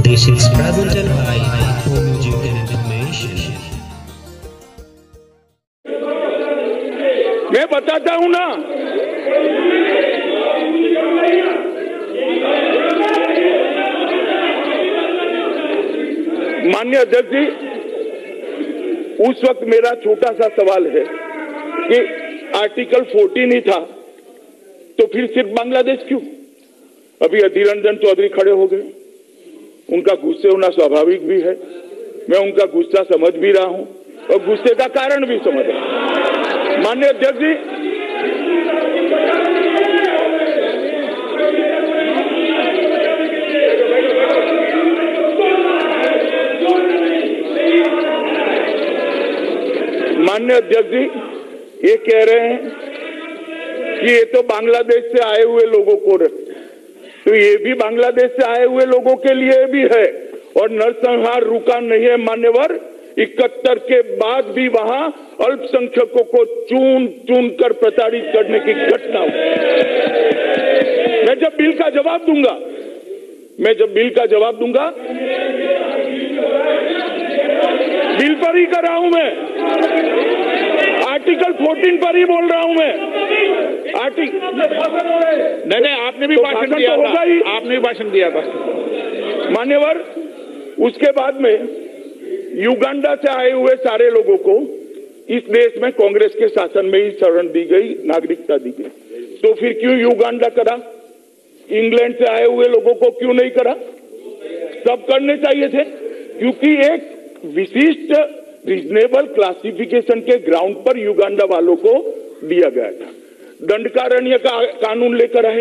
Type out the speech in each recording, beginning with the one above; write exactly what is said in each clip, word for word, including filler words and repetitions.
This is presented by Home Music and Information. मैं बताता हूं ना, माननीय अध्यक्ष जी, उस वक्त मेरा छोटा सा सवाल है कि आर्टिकल चौदह ही था तो फिर सिर्फ बांग्लादेश क्यों? अभी अधीर रंजन चौधरी खड़े हो गए, उनका गुस्से होना स्वाभाविक भी है, मैं उनका गुस्सा समझ भी रहा हूं और गुस्से का कारण भी समझ रहा हूं। माननीय अध्यक्ष जी, माननीय अध्यक्ष जी, ये कह रहे हैं कि ये तो बांग्लादेश से आए हुए लोगों को, तो ये भी बांग्लादेश से आए हुए लोगों के लिए भी है और नरसंहार रुका नहीं है। मान्यवर, इकहत्तर के बाद भी वहां अल्पसंख्यकों को चुन चुन कर प्रताड़ित करने की घटना हुई। मैं जब बिल का जवाब दूंगा मैं जब बिल का जवाब दूंगा बिल पर ही कर रहा हूं, मैं आर्टिकल चौदह पर ही बोल रहा हूं मैं। आर्टिकल नहीं नहीं आपने भी तो भाषण भाषण दिया तो था, होगा ही। आपने भी भाषण दिया था मान्यवर, उसके बाद में युगांडा से आए हुए सारे लोगों को इस देश में कांग्रेस के शासन में ही शरण दी गई, नागरिकता दी गई, तो फिर क्यों युगांडा करा? इंग्लैंड से आए हुए लोगों को क्यों नहीं करा? सब करने चाहिए थे, क्योंकि एक विशिष्ट रीजनेबल क्लासिफिकेशन के ग्राउंड पर युगांडा वालों को दिया गया था। दंडकारण्य का कानून लेकर आए,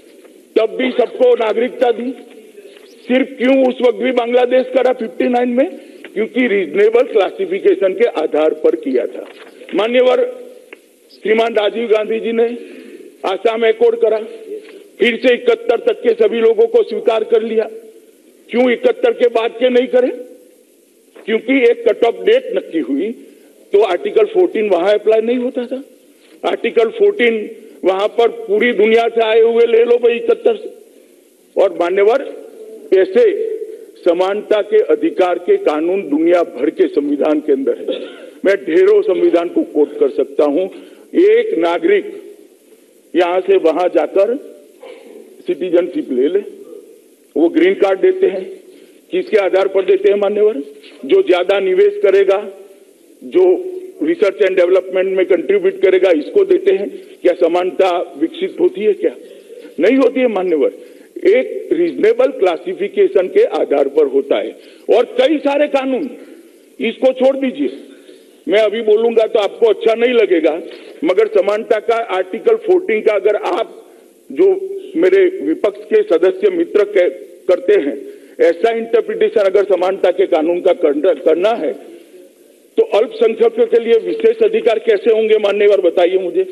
तब भी सबको नागरिकता दी। सिर्फ क्यों उस वक्त भी बांग्लादेश करा उनसठ में? क्योंकि रीजनेबल क्लासिफिकेशन के आधार पर किया था। मान्यवर श्रीमान राजीव गांधी जी ने आसाम एकॉर्ड करा, फिर से इकहत्तर तक के सभी लोगों को स्वीकार कर लिया। क्यों इकहत्तर के बाद के नहीं करे? क्योंकि एक कट ऑफ डेट नक्की हुई तो आर्टिकल चौदह वहां अप्लाई नहीं होता था। आर्टिकल चौदह वहां पर पूरी दुनिया से आए हुए ले लो भाई इकहत्तर से। और मान्यवर, ऐसे समानता के अधिकार के कानून दुनिया भर के संविधान के अंदर है। मैं ढेरों संविधान को कोट कर सकता हूं। एक नागरिक यहां से वहां जाकर सिटीजनशिप ले ले, वो ग्रीन कार्ड देते हैं। किसके आधार पर देते हैं मान्यवर? जो ज्यादा निवेश करेगा, जो रिसर्च एंड डेवलपमेंट में कंट्रीब्यूट करेगा, इसको देते हैं। क्या समानता विकसित होती है? क्या नहीं होती है मान्यवर? एक रीजनेबल क्लासिफिकेशन के आधार पर होता है। और कई सारे कानून, इसको छोड़ दीजिए, मैं अभी बोलूंगा तो आपको अच्छा नहीं लगेगा, मगर समानता का आर्टिकल चौदह का अगर आप जो मेरे विपक्ष के सदस्य मित्र करते हैं, ऐसा इंटरप्रिटेशन अगर समानता के कानून का करना है तो अल्पसंख्यकों के लिए विशेष अधिकार कैसे होंगे मान्यवर? बताइए मुझे।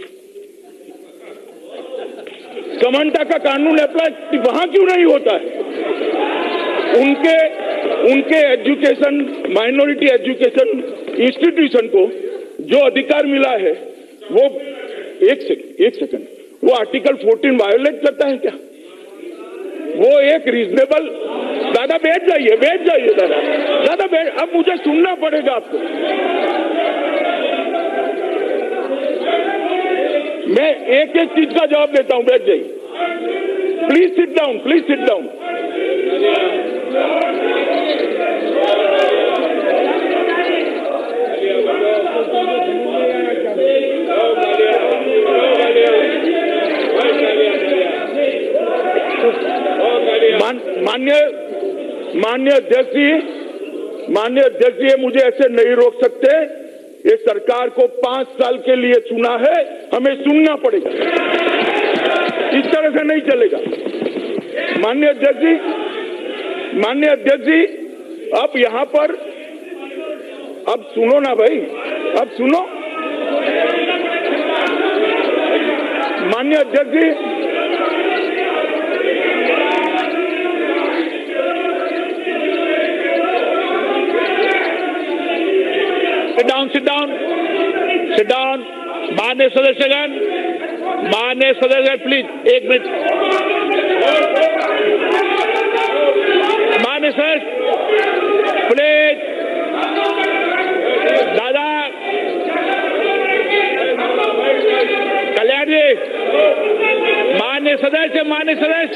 समानता का कानून अप्लाई वहां क्यों नहीं होता है? उनके उनके एजुकेशन, माइनॉरिटी एजुकेशन इंस्टीट्यूशन को जो अधिकार मिला है वो एक सेकंड एक सेकंड वो आर्टिकल चौदह वायोलेट करता है क्या? वो एक रीजनेबल, दादा बैठ जाइए बैठ जाइए दादा दादा बैठ, अब मुझे सुनना पड़ेगा आपको। मैं एक एक चीज का जवाब देता हूं, बैठ जाइए। Please sit down, please sit down. मान्य मान्य अध्यक्ष जी, मान्य अध्यक्ष जी, मुझे ऐसे नहीं रोक सकते। ये सरकार को पांच साल के लिए चुना है, हमें सुनना पड़ेगा, इस तरह से नहीं चलेगा। मान्य अध्यक्ष जी, मान्य अध्यक्ष जी, अब यहां पर अब सुनो ना भाई, अब सुनो। मान्य अध्यक्ष जी, Sit down, sit down, sit down. माननीय सदस्यगण, माननीय सदस्यगण, प्लीज एक मिनट। मान्य सदस्य प्लीज, दादा कल्याण जी, मान्य सदस्य, मान्य सदस्य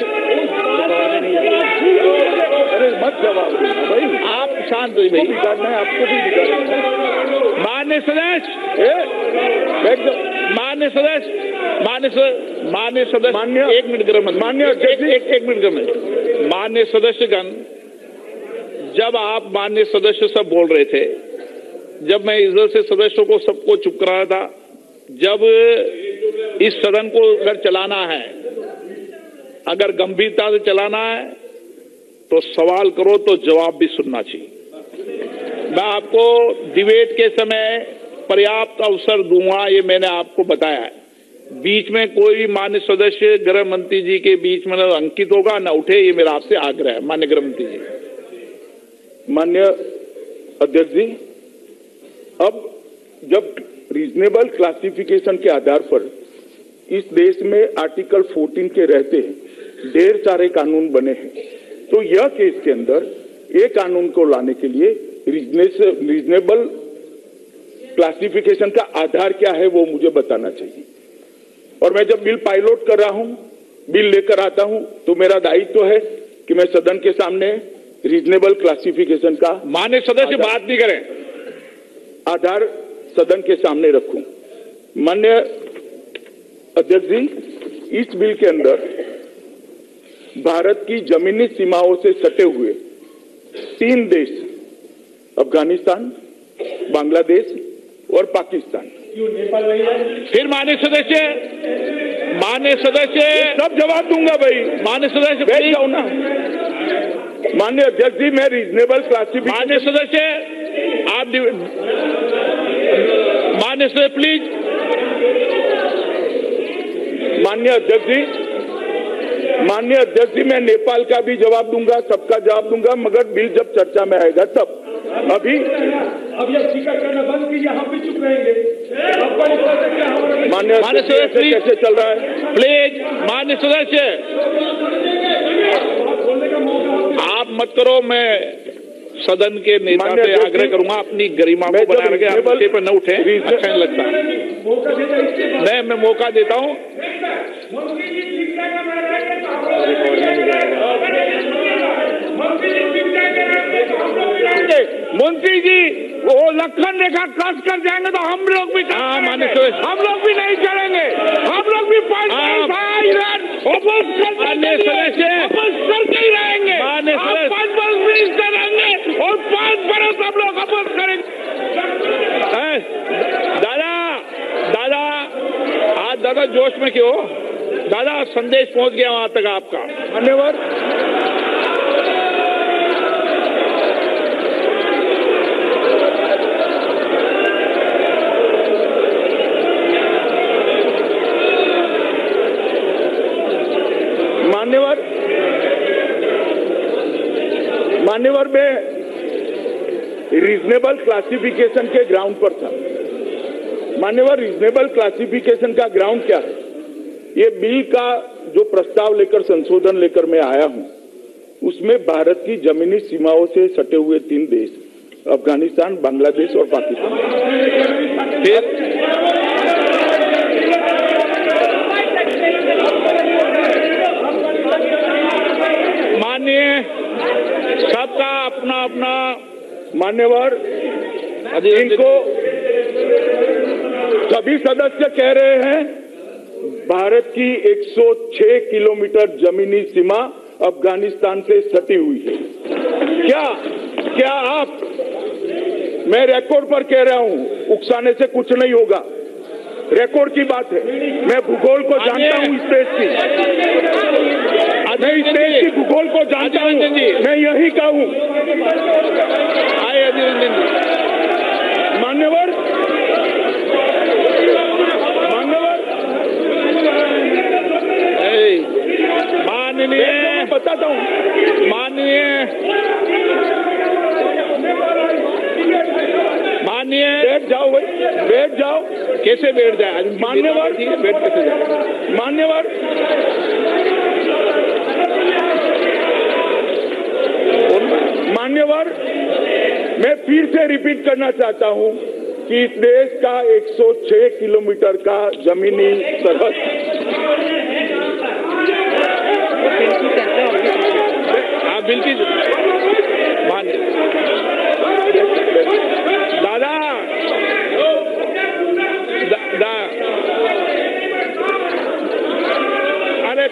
मत जवाब भाई, आप शांत हुई भाई, बिगाड़ना है आपको भी बिगाड़ना है। मान्य सदस्य, मान्य सदस्य, मान्य सदस्य, मान्य सदस्य, मान्य एक मिनट गृह मंत्री, मान्य एक एक एक मिनट गृह मंत्री, मान्य सदस्यगण, जब आप मान्य सदस्य सब बोल रहे थे, जब मैं इधर से सदस्यों को सबको चुप करा रहा था, जब इस सदन को अगर चलाना है, अगर गंभीरता से चलाना है तो सवाल करो तो जवाब भी सुनना चाहिए। मैं आपको डिबेट के समय पर्याप्त अवसर दूंगा, ये मैंने आपको बताया है। बीच में कोई मान्य सदस्य गृह मंत्री जी के बीच में न अंकित होगा न उठे, ये मेरा आपसे आग्रह है। मान्य गृह मंत्री जी। मान्य अध्यक्ष जी, अब जब रीजनेबल क्लासिफिकेशन के आधार पर इस देश में आर्टिकल चौदह के रहते ढेर सारे कानून बने हैं, तो यह केस के अंदर एक कानून को लाने के लिए रीजनेबल क्लासिफिकेशन का आधार क्या है वो मुझे बताना चाहिए। और मैं जब बिल पायलट कर रहा हूं, बिल लेकर आता हूं, तो मेरा दायित्व है कि मैं सदन के सामने रीजनेबल क्लासिफिकेशन का मान्य सदस्य बात नहीं करें, आधार सदन के सामने रखूं। मान्य अध्यक्ष जी, इस बिल के अंदर भारत की जमीनी सीमाओं से सटे हुए तीन देश, अफगानिस्तान, बांग्लादेश और पाकिस्तान। फिर मान्य सदस्य, मान्य सदस्य सब जवाब दूंगा भाई, मान्य सदस्य बैठ जाओ ना। मान्य अध्यक्ष जी, मैं रीजनेबल क्लासिफिकेशन, मान्य सदस्य आप, मान्य सदस्य प्लीज। मान्य अध्यक्ष जी, मान्य अध्यक्ष जी, मैं नेपाल का भी जवाब दूंगा, सबका जवाब दूंगा, मगर बिल जब चर्चा में आएगा तब। अभी अब ये टिकट करना बंद कीजिए, हम भी चुप रहेंगे। मान्य मान्य सदस्य कैसे चल रहा है प्लीज, मान्य सदस्य आप मत करो। मैं सदन के नेता से आग्रह करूंगा अपनी गरिमा को बनाए रखे, आप विषय पर न उठे, अच्छा नहीं लगता। नहीं, मैं मौका देता हूं। मंत्री जी, वो लखन रेखा क्रॉस कर जाएंगे तो हम लोग भी हाँ मान्य सदस्य, हम लोग भी नहीं चलेंगे, हम लोग भी पाँच मान्य सदस्य, करके ही रहेंगे। मान्य सदस्य, पाँच बरस मिनिस्टर रहेंगे और पाँच बरस हम लोग अपोज करेंगे। दादा दादा आज दादा जोश में क्यों? दादा संदेश पहुंच गया वहां तक आपका। धन्यवाद। मान्यवर, मान्यवर में रीजनेबल क्लासिफिकेशन के ग्राउंड पर था। मान्यवर, रीजनेबल क्लासिफिकेशन का ग्राउंड क्या है? ये बिल का जो प्रस्ताव लेकर, संशोधन लेकर मैं आया हूं, उसमें भारत की जमीनी सीमाओं से सटे हुए तीन देश, अफगानिस्तान, बांग्लादेश और पाकिस्तान। फिर माननीय सबका अपना अपना, मान्यवर, इनको सभी सदस्य कह रहे हैं भारत की एक सौ छह किलोमीटर जमीनी सीमा अफगानिस्तान से सटी हुई है। क्या क्या आप, मैं रिकॉर्ड पर कह रहा हूं, उकसाने से कुछ नहीं होगा, रिकॉर्ड की बात है। मैं भूगोल को जानता हूं, इस देश की, मैं इस देश की भूगोल को जानता हूं, मैं यही का हूं। आए अभिनंदन जी। मान्यवर, मान्यवर, माननीय, बताता हूं, माननीय माननीय बैठ जाओ भाई, बैठ जाओ। कैसे बैठ जाए? मान्यवर, ठीक है, बैठ कैसे जाए? मान्यवर, बोलना मान्यवर, मैं फिर से रिपीट करना चाहता हूं कि इस देश का एक सौ छह किलोमीटर का जमीनी सरहद आप बिल्कुल मान दादा दा, दा, अरे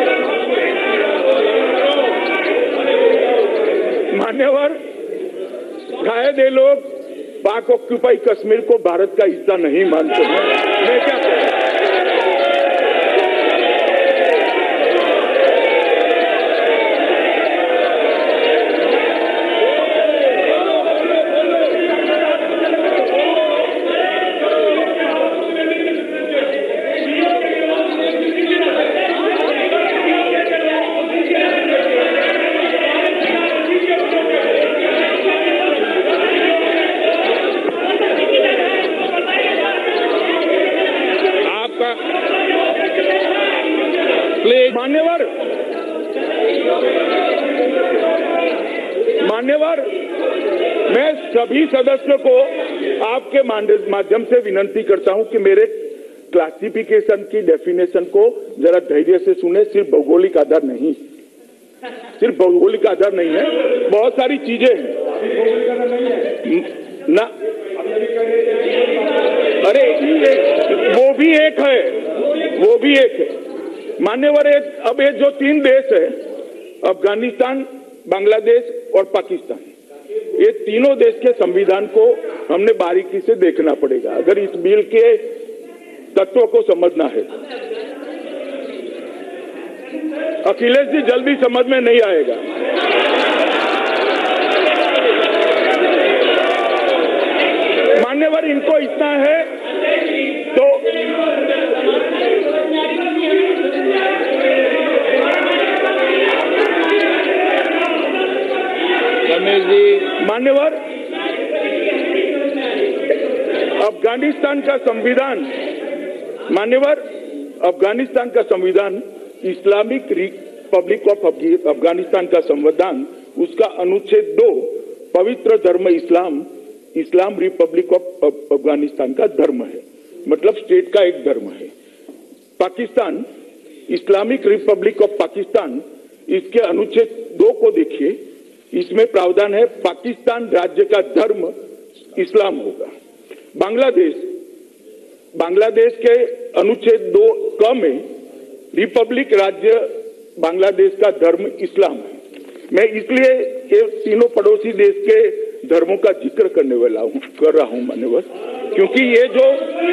मान्यवर, शायद ये लोग पाक ऑक्यूपाई कश्मीर को भारत का हिस्सा नहीं मानते हैं। मैं क्या कहूं? मान्यवर, मान्यवर, मैं सभी सदस्यों को आपके माध्यम से विनंती करता हूं कि मेरे क्लासिफिकेशन की डेफिनेशन को जरा धैर्य से सुने। सिर्फ भौगोलिक आधार नहीं, सिर्फ भौगोलिक आधार नहीं है, बहुत सारी चीजें हैं ना। अरे वो भी एक है, वो भी एक है मान्यवर। अब ये जो तीन देश है, अफगानिस्तान, बांग्लादेश और पाकिस्तान, ये तीनों देश के संविधान को हमने बारीकी से देखना पड़ेगा अगर इस बिल के तत्वों को समझना है। अखिलेश जी जल्दी समझ में नहीं आएगा। मान्यवर, इनको इतना है तो रमेश जी, मान्यवर, अफगानिस्तान का संविधान, मान्यवर, अफगानिस्तान का संविधान, इस्लामिक रिपब्लिक ऑफ अफगानिस्तान का संविधान, उसका अनुच्छेद दो, पवित्र धर्म इस्लाम, इस्लाम रिपब्लिक ऑफ अफगानिस्तान का धर्म है, मतलब स्टेट का एक धर्म है। Pakistan, Islamic republic of Pakistan, इसके अनुच्छेद दो को देखिए, इसमें प्रावधान है पाकिस्तान राज्य का धर्म इस्लाम होगा। बांग्लादेश, बांग्लादेश के अनुच्छेद दो क में रिपब्लिक राज्य बांग्लादेश का धर्म इस्लाम है। मैं इसलिए ये तीनों पड़ोसी देश के धर्मों का जिक्र करने वाला हूं, कर रहा हूं मान्यवर, क्योंकि ये जो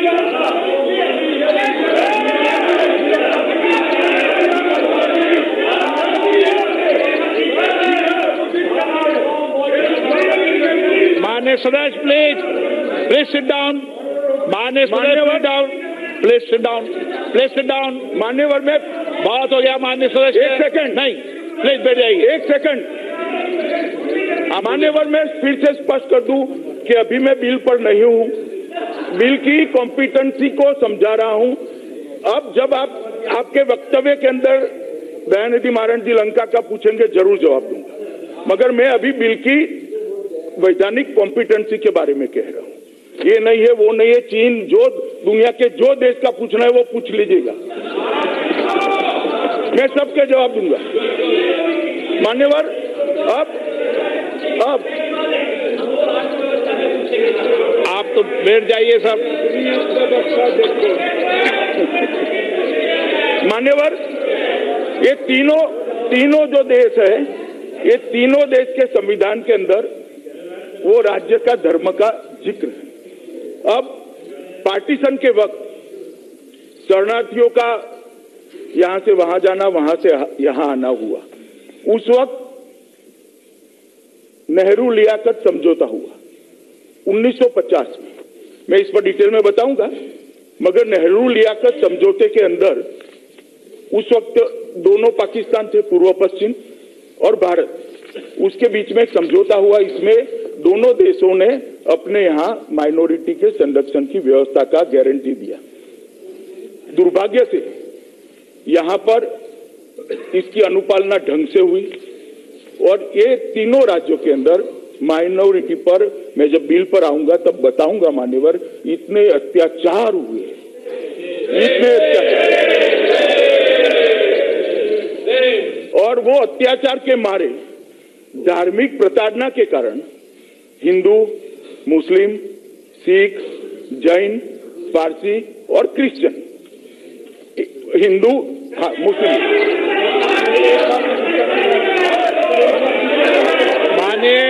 माननीय सदस्य, प्लीज प्लीज सिट डाउन। माननीय सदस्य, down, please sit down, please sit down. मान्यवर, में बहुत हो गया माननीय सदस्य। एक सेकंड, नहीं, प्लीज बैठ जाइए। एक सेकंड। मान्यवर, मैं फिर से स्पष्ट कर दूं कि अभी मैं बिल पर नहीं हूं, बिल की कॉम्पिटेंसी को समझा रहा हूं। अब जब आप आपके वक्तव्य के अंदर दयानिधि मारन जी लंका का पूछेंगे, जरूर जवाब दूंगा, मगर मैं अभी बिल की वैधानिक कॉम्पिटेंसी के बारे में कह रहा हूं। ये नहीं है, वो नहीं है, चीन, जो दुनिया के जो देश का पूछना है वो पूछ लीजिएगा, मैं सबके जवाब दूंगा। मान्यवर, अब अब आप तो बैठ जाइए सब। मान्यवर, ये तीनों तीनों जो देश है, ये तीनों देश के संविधान के अंदर वो राज्य का धर्म का जिक्र है। अब पार्टीशन के वक्त शरणार्थियों का यहां से वहां जाना, वहां से यहां आना हुआ, उस वक्त नेहरू लियाकत समझौता हुआ उन्नीस सौ पचास में। मैं इस पर डिटेल में बताऊंगा, मगर नेहरू लियाकत समझौते के अंदर उस वक्त दोनों पाकिस्तान थे, पूर्व पश्चिम और भारत, उसके बीच में एक समझौता हुआ। इसमें दोनों देशों ने अपने यहां माइनॉरिटी के संरक्षण की व्यवस्था का गारंटी दिया। दुर्भाग्य से यहां पर इसकी अनुपालना ढंग से हुई और ये तीनों राज्यों के अंदर माइनॉरिटी पर मैं जब बिल पर आऊंगा तब बताऊंगा मान्यवर, इतने अत्याचार हुए, इतने अत्याचार, और वो अत्याचार के मारे, धार्मिक प्रताड़ना के कारण हिंदू, मुस्लिम, सिख, जैन, पारसी और क्रिश्चियन, हिंदू, हाँ मुस्लिम, मानिए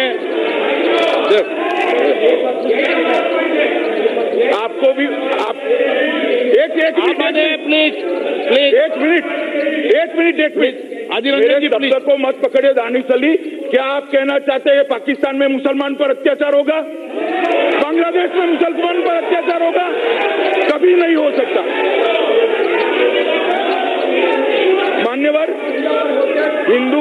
आपको भी आप एक एक माने प्लीज प्लीज एक मिनट एक मिनट एक मिनट अधिरंजन जी प्लीज को मत पकड़े दानिश अली। क्या आप कहना चाहते हैं पाकिस्तान में मुसलमान पर अत्याचार होगा, बांग्लादेश में मुसलमान पर अत्याचार होगा? कभी नहीं हो सकता। मान्यवर हिंदू,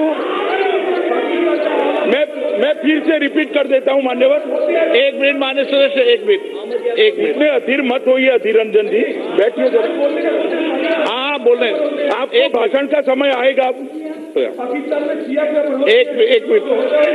मैं मैं फिर से रिपीट कर देता हूं मान्यवर, एक मिनट मान्य सदस्य, एक मिनट एक मिनट इतने अधीर मत होइए अधिरंजन जी, बैठिए जरा। हाँ बोल रहे हैं, आपको भाषण का समय आएगा। एक एक मिनट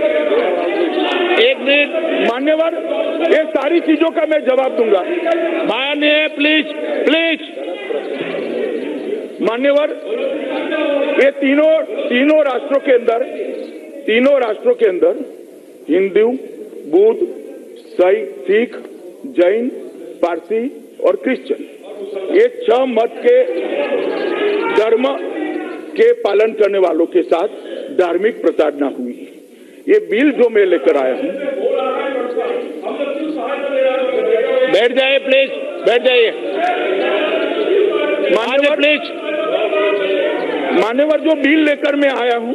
एक मिनट मान्यवर, ये सारी चीजों का मैं जवाब दूंगा। माननीय प्लीज प्लीज मान्यवर, ये तीनों तीनों राष्ट्रों के अंदर तीनों राष्ट्रों के अंदर हिंदू, बुद्ध, सिख, जैन, पारसी और क्रिश्चियन, ये छह मत के धर्म के पालन करने वालों के साथ धार्मिक प्रताड़ना हुई। ये बिल जो मैं लेकर आया हूं, बैठ जाइए प्लीज, बैठ जाइए मान्यवर प्लीज। मान्यवर जो बिल लेकर मैं आया हूं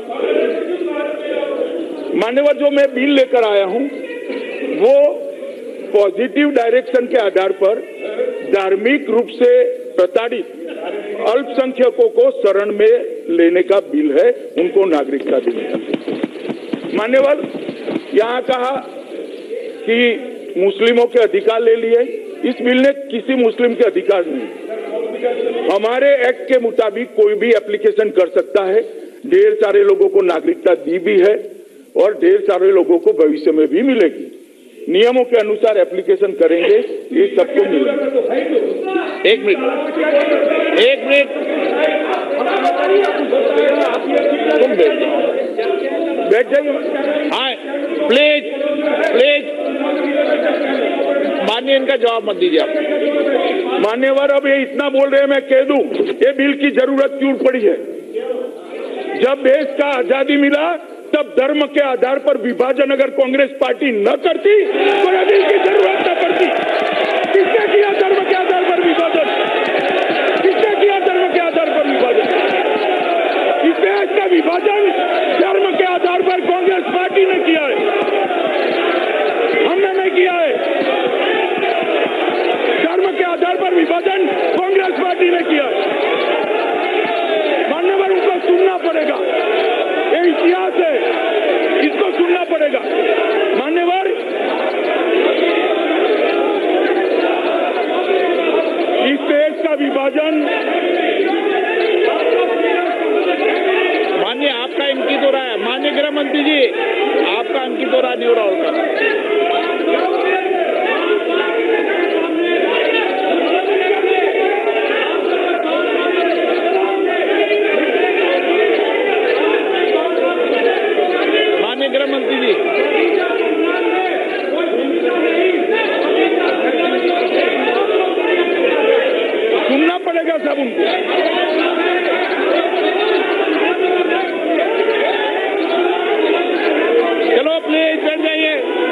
मान्यवर जो मैं बिल लेकर आया हूं वो पॉजिटिव डायरेक्शन के आधार पर धार्मिक रूप से प्रताड़ित अल्पसंख्यकों को शरण में लेने का बिल है, उनको नागरिकता देने का। मान्यवर, यहाँ कहा कि मुस्लिमों के अधिकार ले लिए, इस बिल ने किसी मुस्लिम के अधिकार नहीं। हमारे एक्ट के मुताबिक कोई भी एप्लीकेशन कर सकता है, ढेर सारे लोगों को नागरिकता दी भी है और ढेर सारे लोगों को भविष्य में भी मिलेगी। नियमों के अनुसार एप्लीकेशन करेंगे, ये सबको मिलेगा। एक मिनट एक मिनट तुम बैठ जाइए। हाँ प्लीज प्लीज माननीय, इनका जवाब मत दीजिए आप। मान्यवर, अब ये इतना बोल रहे हैं, मैं कह दूं ये बिल की जरूरत क्यों पड़ी है? जब देश का आजादी मिला तब धर्म के आधार पर विभाजन अगर कांग्रेस पार्टी न करती तो ये बिल की जरूरत न पड़ती। किसने किया धर्म के आधार पर विभाजन? किसने किया धर्म के आधार पर विभाजन? इस देश का विभाजन धर्म के आधार पर कांग्रेस पार्टी ने किया है, हमने नहीं किया है। धर्म के आधार पर विभाजन कांग्रेस पार्टी ने किया है। मान्यवर, उनको सुनना पड़ेगा, ये इतिहास है, इसको सुनना पड़ेगा। मान्यवर, इस देश का विभाजन, माननीय आपका अंकित हो रहा है, माननीय गृह मंत्री जी आपका अंकित हो रहा नहीं हो रहा होगा। गृह मंत्री जी सुनना पड़ेगा सब उनको। चलो प्लीज बैठ जाइए।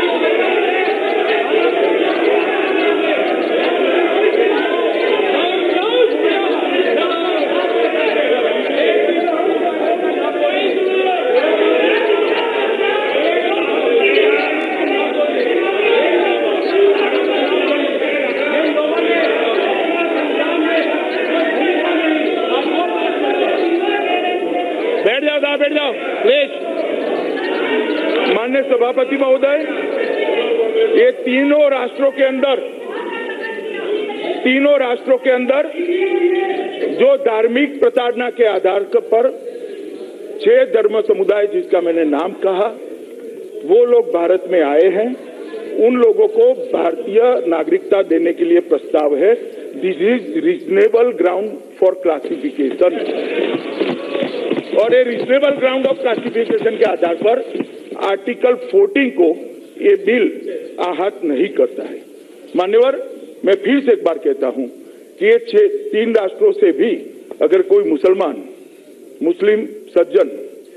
बैठ जाओ प्लीज। माननीय सभापति महोदय, ये तीनों राष्ट्रों के अंदर तीनों राष्ट्रों के अंदर जो धार्मिक प्रताड़ना के आधार पर छह धर्म समुदाय जिसका मैंने नाम कहा, वो लोग भारत में आए हैं, उन लोगों को भारतीय नागरिकता देने के लिए प्रस्ताव है। This is reasonable ground for classification, और ये रीजनेबल ग्राउंड ऑफ क्लासिफिकेशन के आधार पर आर्टिकल चौदह को ये बिल आहत नहीं करता है। मान्यवर, मैं फिर से एक बार कहता हूं कि ये छह तीन राष्ट्रों से भी अगर कोई मुसलमान मुस्लिम सज्जन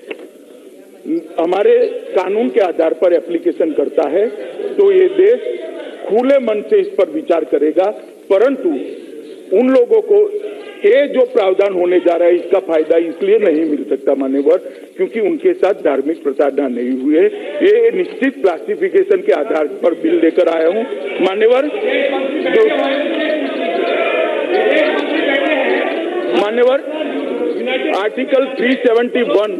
हमारे कानून के आधार पर एप्लीकेशन करता है तो ये देश खुले मन से इस पर विचार करेगा, परंतु उन लोगों को ये जो प्रावधान होने जा रहा है इसका फायदा इसलिए नहीं मिल सकता मान्यवर, क्योंकि उनके साथ धार्मिक प्रताड़ना नहीं हुए। ये निश्चित क्लासिफिकेशन के आधार पर बिल लेकर आया हूं मान्यवर। जो मान्यवर आर्टिकल तीन सौ इकहत्तर,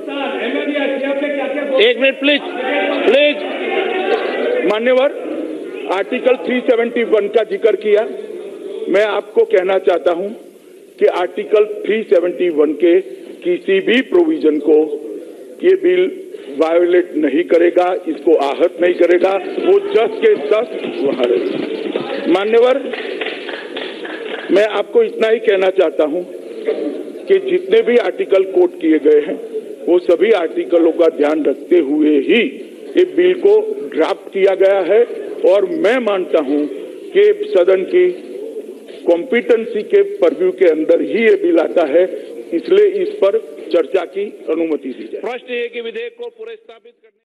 एक मिनट प्लीज प्लीज मान्यवर आर्टिकल तीन सौ इकहत्तर का जिक्र किया। मैं आपको कहना चाहता हूं कि आर्टिकल तीन सौ इकहत्तर के किसी भी प्रोविजन को ये बिल वायोलेट नहीं करेगा, इसको आहत नहीं करेगा, वो जस के तस वहां रहेगा। मान्यवर, मैं आपको इतना ही कहना चाहता हूं कि जितने भी आर्टिकल कोट किए गए हैं वो सभी आर्टिकलों का ध्यान रखते हुए ही ये बिल को ड्राफ्ट किया गया है, और मैं मानता हूं कि सदन की कॉम्पिटेंसी के परव्यू के अंदर ही ये बिल आता है, इसलिए इस पर चर्चा की अनुमति दी जाए। प्रश्न है कि विधेयक को पूरे स्थापित करने